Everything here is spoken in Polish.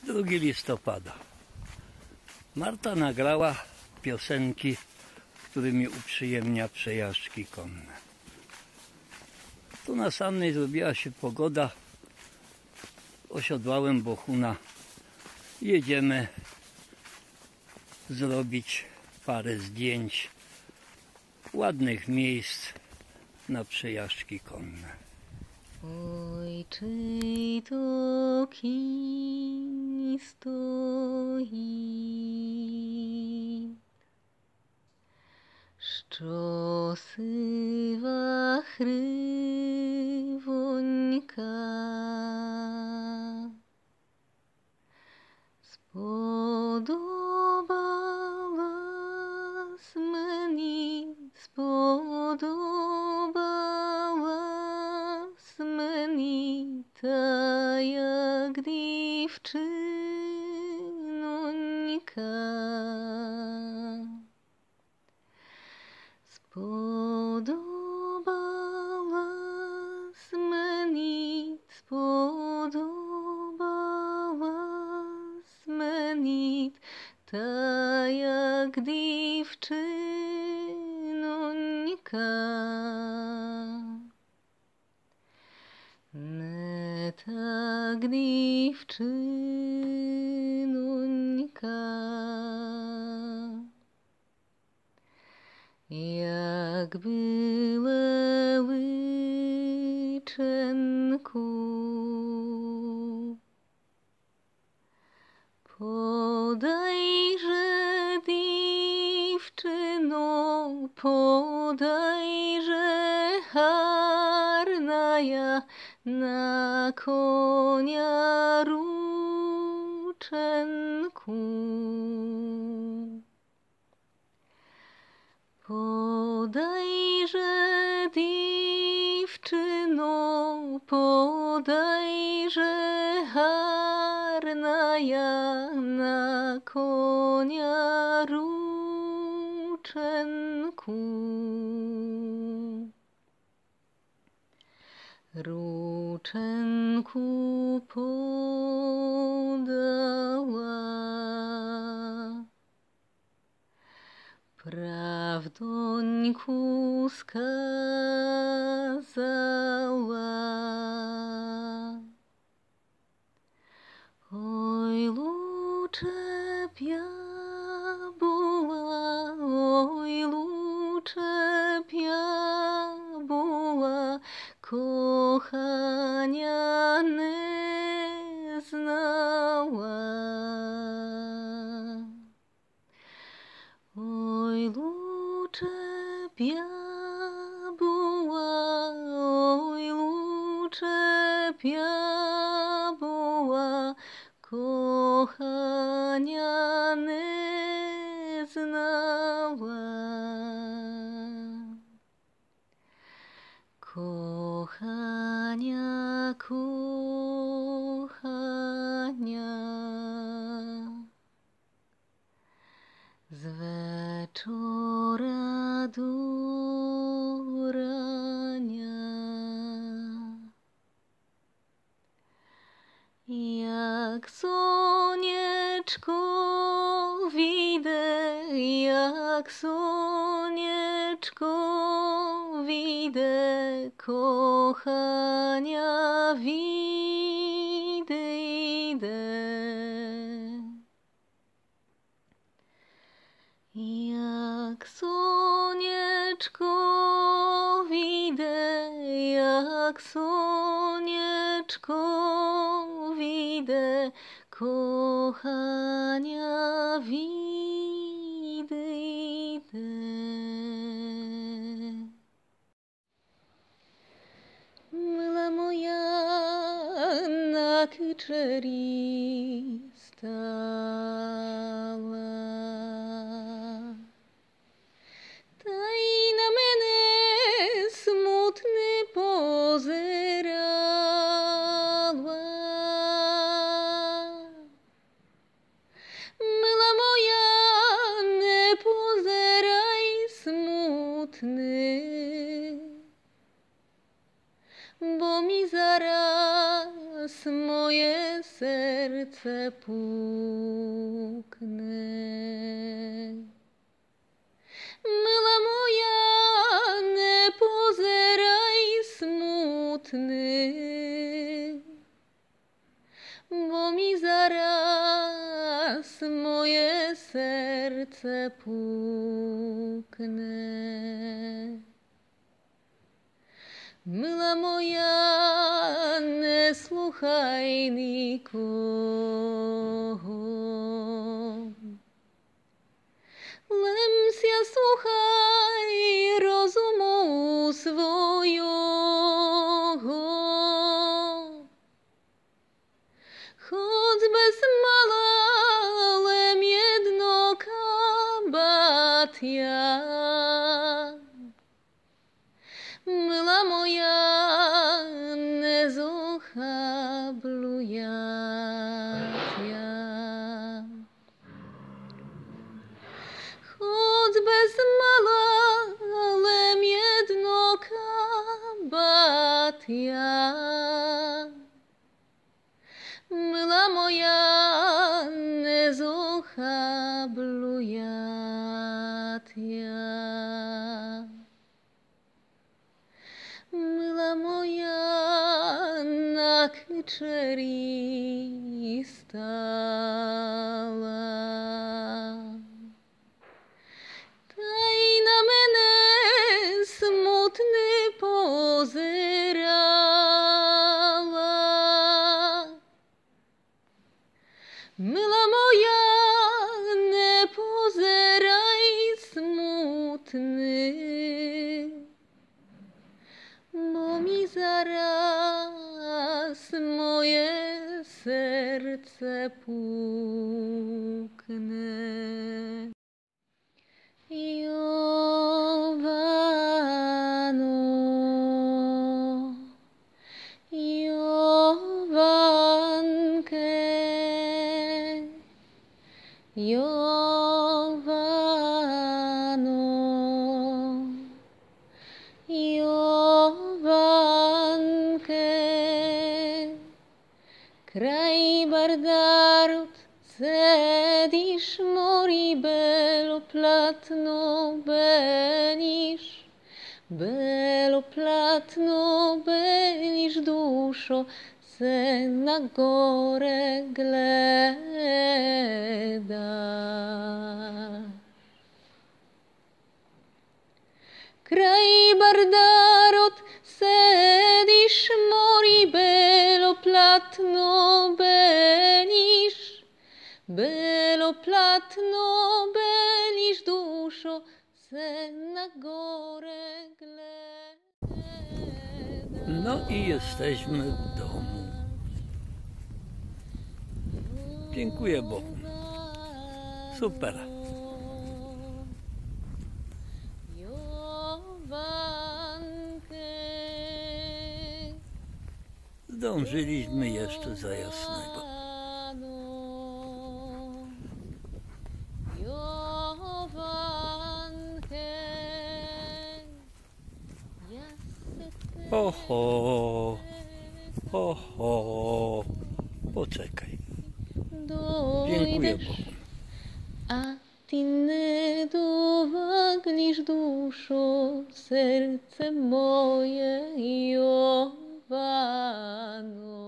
2 listopada. Marta nagrała piosenki, którymi uprzyjemnia przejażdżki konne. Tu na Sannej zrobiła się pogoda. Osiodłałem Bohuna. Jedziemy zrobić parę zdjęć ładnych miejsc na przejażdżki konne. Oj, czy to kiń stoi, szczosywa chrywońka, spodobała mnie, ta jak dziewczynonька. Spodobała mnie, ta jak dziewczynonька. Не так dziewczynonька, jak była łyczenku, podajże dziewczyno, podajże harnaja, na konia ruczenku. Podajże dziewczyno, podajże harnaja, na konia ruczenku. Ruczenku podała, prawdońku skazała. Oj, luczepia była, oj, luczepia była, kochania nie znała. Oj, luczepia była, oj, luczepia była, kochania nie znała. Kochania, kochania, z wieczora do rania, jak słoneczko widzę, jak słoneczko widzę, kochania widzę, jak słoneczko widzę, jak słoneczko widzę, kochania widzę. Myla moja na kyczeri stała, taj na mnie smutny pozerała. Myla moja, nie pozeraj smutny, bo mi zaraz moje moje serce puknę. Mila moja, nie pozeraj smutny, bo mi zaraz moje serce puknę. Mila moja, nie słuchaj nikogo, lemsia słuchaj rozumu swojego. Choć bez mala, lem jedno kabatia. Mila moja, nie zohabluję ja. Choć bez mala, lem jedno kabatia. Mila moja, nie zohabluję ja. Mila moja, na kyczeri stała, taj na mene smutny pozerała. Mila moja, nie pozeraj smutny, bo mi zaraz moje serce puknę. Jowano, Jowankę, Jowano, Jovanke, kraj bardarut, sediš mori belo platno beniš dušo, se na gore gleda. Kraj bardarot, sediš mori belo platno beniš dušo, se na gore gleda. No i jesteśmy w domu. Dziękuję Bogu. Super. Zdążyliśmy jeszcze za jasnego. Oho, oho, poczekaj. Dziękuję Bogu. A ty nie dowaglisz duszo, serce moje Jowano.